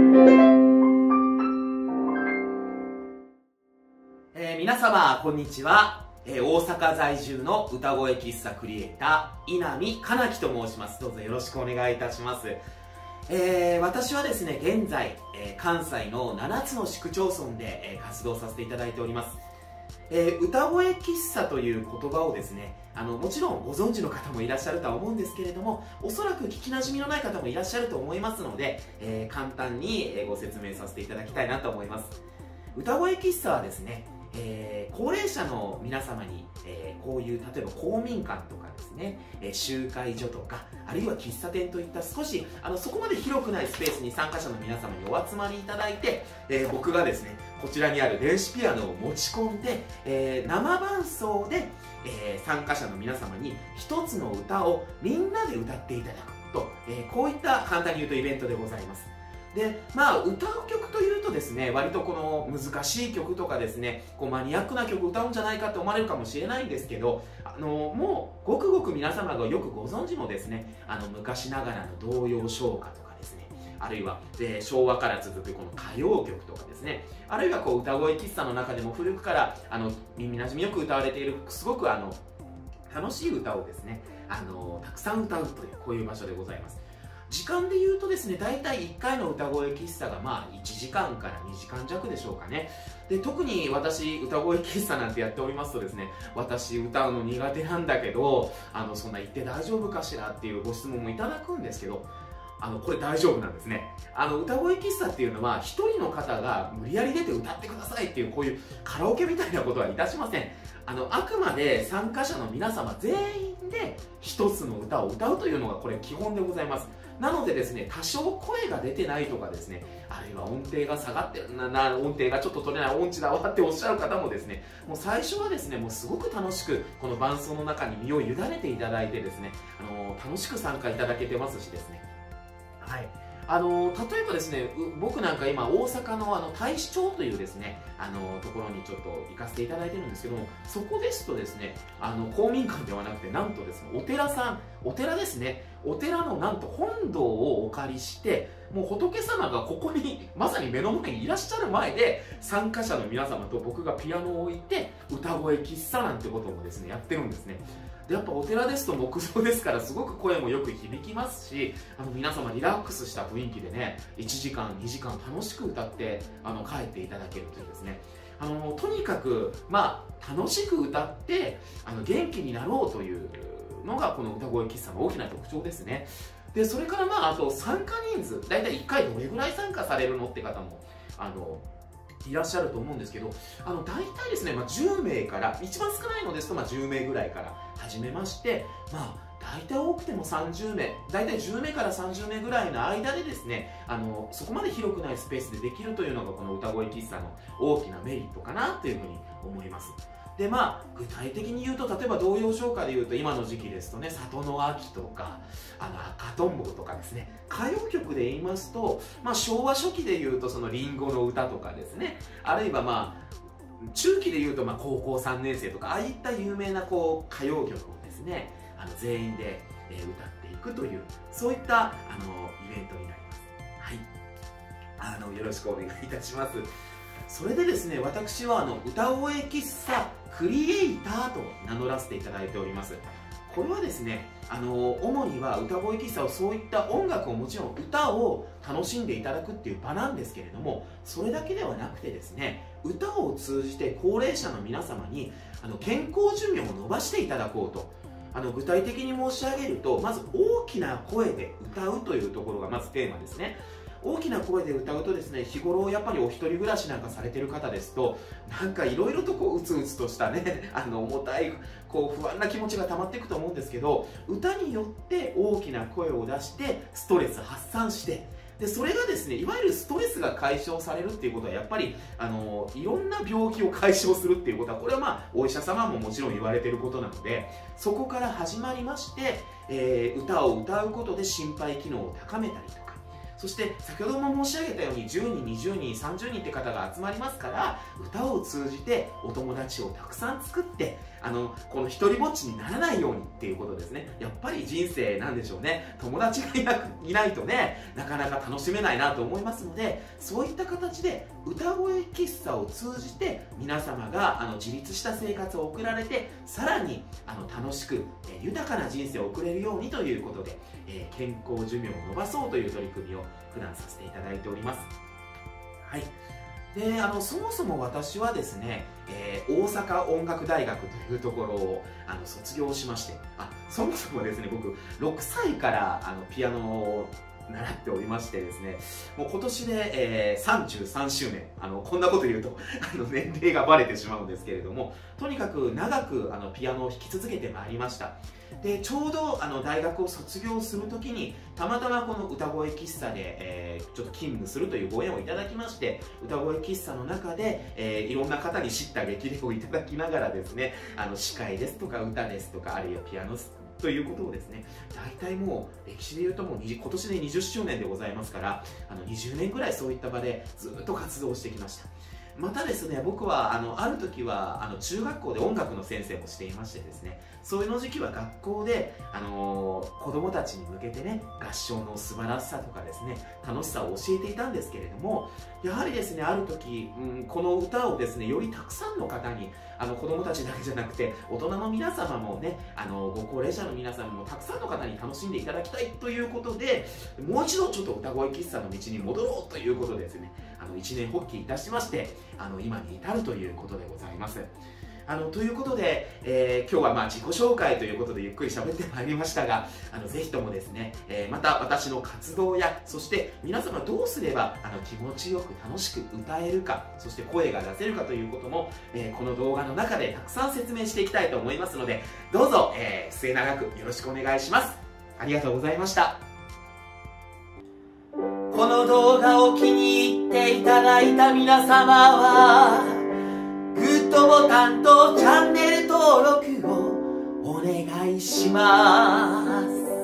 皆様こんにちは。大阪在住の歌声喫茶クリエイター稲見かなきと申します。どうぞよろしくお願いいたします。私はですね、現在、関西の7つの市区町村で、活動させていただいております。歌声喫茶という言葉をですね、もちろんご存知の方もいらっしゃるとは思うんですけれども、おそらく聞きなじみのない方もいらっしゃると思いますので、簡単にご説明させていただきたいなと思います。歌声喫茶はですね、高齢者の皆様に、こういう例えば公民館とかですね、集会所とかあるいは喫茶店といった少しそこまで広くないスペースに参加者の皆様にお集まりいただいて、僕がですねこちらにある電子ピアノを持ち込んで、生伴奏で、参加者の皆様に一つの歌をみんなで歌っていただくと、こういった簡単に言うとイベントでございます。で歌う曲というとですね、割とこの難しい曲とかですね、こうマニアックな曲歌うんじゃないかと思われるかもしれないんですけど、もうごくごく皆様がよくご存知のですね、昔ながらの童謡唱歌とかですね、あるいは、昭和から続くこの歌謡曲とかですね、あるいはこう歌声喫茶の中でも古くから耳なじみよく歌われているすごく楽しい歌をですね、たくさん歌うというこういう場所でございます。時間で言うとですね、大体1回の歌声喫茶が1時間から2時間弱でしょうかね。で、特に私歌声喫茶なんてやっておりますとですね、私歌うの苦手なんだけどそんな言って大丈夫かしらっていうご質問もいただくんですけど、これ大丈夫なんですね。歌声喫茶っていうのは一人の方が無理やり出て歌ってくださいっていうこういうカラオケみたいなことはいたしません。あくまで参加者の皆様全員で一つの歌を歌うというのがこれ基本でございます。なのでですね、多少声が出てないとかですね、あるいは音程が下がってる音程がちょっと取れない、音痴だわっておっしゃる方もですね、もう最初はですね、もうすごく楽しくこの伴奏の中に身を委ねていただいてですね、楽しく参加いただけてますしですね、はい、例えばですね、僕なんか今大阪の太子町というですねところにちょっと行かせていただいてるんですけども、そこですとですね公民館ではなくてなんとですねお寺ですね、お寺のなんと本堂をお借りして、もう仏様がここにまさに目の前にいらっしゃる前で参加者の皆様と僕がピアノを置いて歌声喫茶なんてこともですねやってるんですね。でやっぱお寺ですと木造ですからすごく声もよく響きますし、皆様リラックスした雰囲気でね1時間2時間楽しく歌って帰っていただけるというですね、とにかく楽しく歌って元気になろうというのがこの歌声喫茶の大きな特徴ですね。でそれからあと参加人数、大体1回どれぐらい参加されるのって方もいらっしゃると思うんですけど、大体ですね、10名から一番少ないのですと10名ぐらいから始めまして、大体多くても30名、大体10名から30名ぐらいの間でですね、そこまで広くないスペースでできるというのがこの歌声喫茶の大きなメリットかなというふうに思います。で具体的に言うと、例えば童謡唱歌でいうと今の時期ですとね、里の秋とか赤とんぼとかですね、歌謡曲で言いますと、昭和初期でいうとそのりんごの歌とかですね、あるいは中期でいうと高校3年生とか、ああいった有名なこう歌謡曲をですね全員で歌っていくという、そういったイベントになります。はい、よろしくお願いいたします。それでですね、私は歌声喫茶クリエイターと名乗らせていただいております。これはですね、主には歌声喫茶をそういった音楽をもちろん歌を楽しんでいただくっていう場なんですけれども、それだけではなくてですね、歌を通じて高齢者の皆様に健康寿命を伸ばしていただこうと。具体的に申し上げると、まず大きな声で歌うというところがまずテーマですね。大きな声で歌うとですね、日頃やっぱりお一人暮らしなんかされてる方ですと、なんかいろいろとこううつうつとしたね重たいこう不安な気持ちが溜まっていくと思うんですけど、歌によって大きな声を出してストレス発散して、でそれがですね、いわゆるストレスが解消されるっていうことはやっぱりいろんな病気を解消するっていうことは、これはお医者様ももちろん言われていることなので、そこから始まりまして、歌を歌うことで心肺機能を高めたりとか、 そして先ほども申し上げたように10人、20人、30人って方が集まりますから、歌を通じてお友達をたくさん作って、この一人ぼっちにならないようにっていうことですね。やっぱり人生なんでしょうね。友達がいないとね、なかなか楽しめないなと思いますので、そういった形で歌声喫茶を通じて皆様が自立した生活を送られて、さらに楽しく豊かな人生を送れるようにということで、健康寿命を伸ばそうという取り組みを普段させていただいております。はい。で、そもそも私はですね、大阪音楽大学というところを卒業しまして、そもそもですね、僕6歳からピアノを習っておりましてですね、もう今年で、33周年、こんなこと言うと年齢がバレてしまうんですけれども、とにかく長くピアノを弾き続けてまいりました。で、ちょうど大学を卒業するときにたまたまこの歌声喫茶で、ちょっと勤務するというご縁をいただきまして、歌声喫茶の中で、いろんな方に知った激励をいただきながらですね、司会ですとか歌ですとか、あるいはピアノということをですね、大体もう歴史でいうともう今年で20周年でございますから、20年くらいそういった場でずっと活動してきました。またですね、僕はある時は中学校で音楽の先生もしていましてですね、そういうの時期は学校で子供たちに向けてね、合唱の素晴らしさとかですね、楽しさを教えていたんですけれども、やはりですね、ある時、この歌をですね、よりたくさんの方に、子供たちだけじゃなくて大人の皆様もね、ご高齢者の皆様もたくさんの方に楽しんでいただきたいということで、もう一度ちょっと歌声喫茶の道に戻ろうということでですね、一念発起いたしまして、今に至るということでございます。ということで、今日は自己紹介ということでゆっくり喋ってまいりましたが、ぜひともですね、また私の活動や、そして皆様どうすれば気持ちよく楽しく歌えるか、そして声が出せるかということも、この動画の中でたくさん説明していきたいと思いますので、どうぞ、末永くよろしくお願いします。ありがとうございました。この動画を気に入っていただいた皆様は、グッドボタンとチャンネル登録をお願いします。